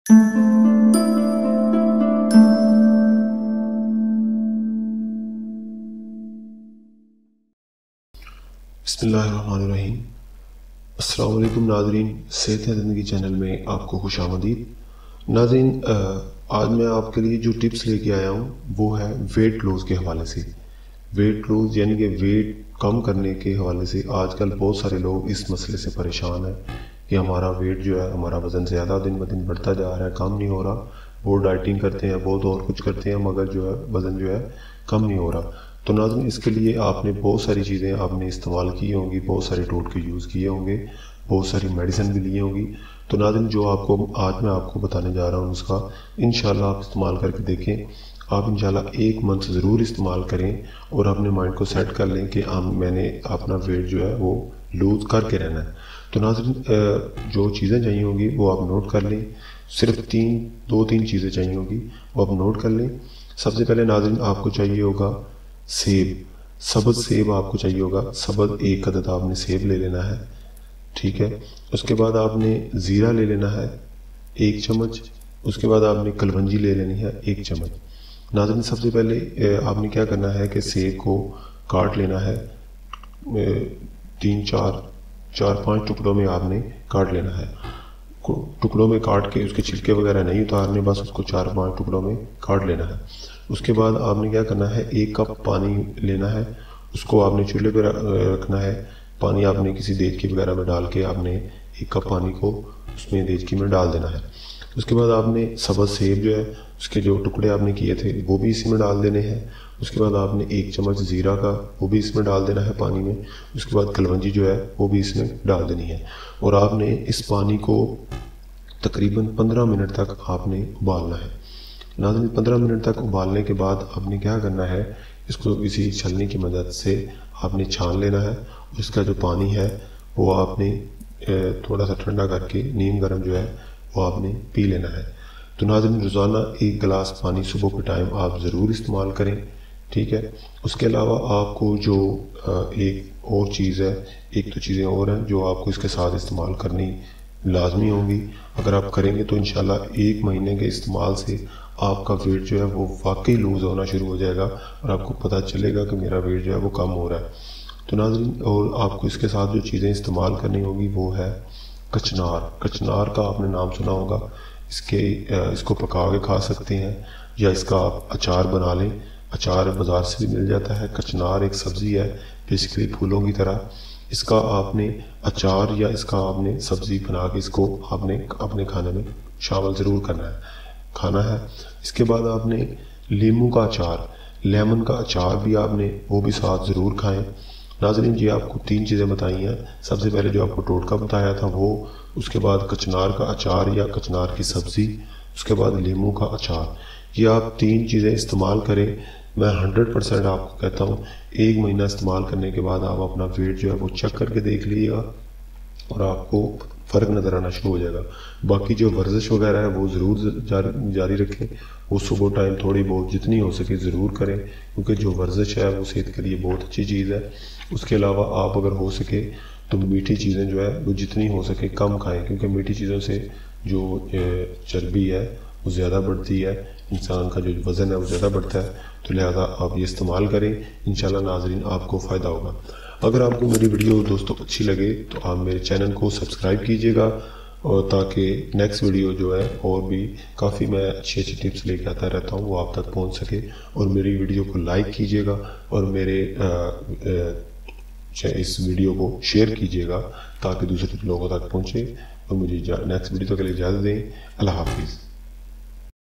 बिस्मिल्लाहिर्रहमानिर्रहीम। अस्सलाम वालेकुम नाज़रीन, सेहत है ज़िंदगी चैनल में आपको खुश आमदीद। नाज़रीन, आज मैं आपके लिए जो टिप्स लेके आया हूँ वो है वेट लॉस के हवाले से। वेट लॉस यानी कि वेट कम करने के हवाले से आजकल बहुत सारे लोग इस मसले से परेशान हैं कि हमारा वेट जो है, हमारा वज़न ज़्यादा दिन ब दिन बढ़ता जा रहा है, कम नहीं हो रहा। बहुत डाइटिंग करते हैं, बहुत और कुछ करते हैं, मगर जो है वज़न जो है कम नहीं हो रहा। तो नाज़रीन, इसके लिए आपने बहुत सारी चीज़ें आपने इस्तेमाल की होंगी, बहुत सारे टोटके यूज़ किए होंगे, बहुत सारी मेडिसिन भी ली होंगी। तो नाज़रीन, जो आपको आज मैं आपको बताने जा रहा हूँ उसका इंशाल्लाह आप इस्तेमाल करके देखें। आप इंशाल्लाह 1 मंथ ज़रूर इस्तेमाल करें और अपने माइंड को सेट कर लें कि मैंने अपना वेट जो है वो लूज़ करके रहना है। तो नाज़रीन, जो चीज़ें चाहिए होंगी वो आप नोट कर लें। सिर्फ 2-3 चीज़ें चाहिए होंगी, वो आप नोट कर लें। सबसे पहले नाज़रीन, आपको चाहिए होगा सेब, सब्ज़ सेब आपको चाहिए होगा। सब्ज़ 1 अदद आपने सेब ले लेना है, ठीक है। उसके बाद आपने ज़ीरा ले लेना है 1 चम्मच। उसके बाद आपने कलवंजी ले लेनी है 1 चम्मच। नाज़रीन, सबसे पहले आपने क्या करना है कि सेब को काट लेना है, 4-5 टुकड़ों में आपने काट लेना है। टुकड़ों में काट के उसके छिलके वगैरह नहीं उतारने, बस उसको 4-5 टुकड़ों में काट लेना है। उसके बाद आपने क्या करना है, 1 कप पानी लेना है, उसको आपने चूल्हे पर रखना है। पानी आपने किसी देचकी वगैरह में डाल के आपने 1 कप पानी को उसमें देचकी में डाल देना है। उसके बाद आपने सब्ज़ सेब जो है उसके जो टुकड़े आपने किए थे वो भी इसी में डाल देने हैं। उसके बाद आपने 1 चम्मच ज़ीरा का वो भी इसमें डाल देना है पानी में। उसके बाद कलवंजी जो है वो भी इसमें डाल देनी है और आपने इस पानी को तकरीबन 15 मिनट तक आपने उबालना है। नाज़रीन, 15 मिनट तक उबालने के बाद आपने क्या करना है, इसको किसी छलनी की मदद से आपने छान लेना है। इसका जो पानी है वो आपने थोड़ा सा ठंडा करके नीम गर्म जो है वो आपने पी लेना है। तो नाज़रीन, रोज़ाना 1 गिलास पानी सुबह के टाइम आप ज़रूर इस्तेमाल करें, ठीक है। उसके अलावा आपको जो एक और चीज़ है, एक तो चीज़ें और हैं जो आपको इसके साथ इस्तेमाल करनी लाजमी होंगी। अगर आप करेंगे तो इंशाल्लाह 1 महीने के इस्तेमाल से आपका वेट जो है वो वाकई लूज़ होना शुरू हो जाएगा और आपको पता चलेगा कि मेरा वेट जो है वो कम हो रहा है। तो नाज़रीन, और आपको इसके साथ जो चीज़ें इस्तेमाल करनी होगी वो है कचनार। कचनार का आपने नाम सुना होगा। इसको पका के खा सकते हैं या इसका आप अचार बना लें। अचार बाज़ार से भी मिल जाता है। कचनार एक सब्ज़ी है, बेसिकली फूलों की तरह। इसका आपने अचार या इसका आपने सब्ज़ी बना के इसको आपने अपने खाने में शामिल ज़रूर खाना है। इसके बाद आपने नींबू का अचार, लेमन का अचार भी आपने वो भी साथ ज़रूर खाएं। नाज़रीन, जी आपको 3 चीज़ें बताई हैं। सबसे पहले जो आपको टोटका बताया था वो, उसके बाद कचनार का अचार या कचनार की सब्ज़ी, उसके बाद नींबू का अचार। ये आप 3 चीज़ें इस्तेमाल करें। मैं 100% आपको कहता हूँ 1 महीना इस्तेमाल करने के बाद आप अपना वेट जो है वो चेक करके देख लीजिएगा और आपको फ़र्क नज़र आना शुरू हो जाएगा। बाकी जो वर्जिश वगैरह है वो ज़रूर जारी रखें। वो सुबह टाइम थोड़ी बहुत जितनी हो सके ज़रूर करें, क्योंकि जो वर्जिश है वो सेहत के लिए बहुत अच्छी चीज़ है। उसके अलावा आप अगर हो सके तो मीठी चीज़ें जो है वो जितनी हो सके कम खाएं, क्योंकि मीठी चीज़ों से जो चर्बी है वो ज़्यादा बढ़ती है, इंसान का जो वज़न है वो ज़्यादा बढ़ता है। तो लिहाजा आप ये इस्तेमाल करें, इंशाल्लाह नाज़रीन आपको फ़ायदा होगा। अगर आपको मेरी वीडियो दोस्तों अच्छी लगे तो आप मेरे चैनल को सब्सक्राइब कीजिएगा, और ताकि नेक्स्ट वीडियो जो है और भी काफ़ी मैं अच्छी टिप्स लेके आता रहता हूँ वो आप तक पहुँच सके। और मेरी वीडियो को लाइक कीजिएगा और मेरे इस वीडियो को शेयर कीजिएगा ताकि दूसरे लोगों तक पहुँचे। और मुझे नेक्स्ट वीडियो के लिए इजाज़त दें। अल्लाह हाफिज़।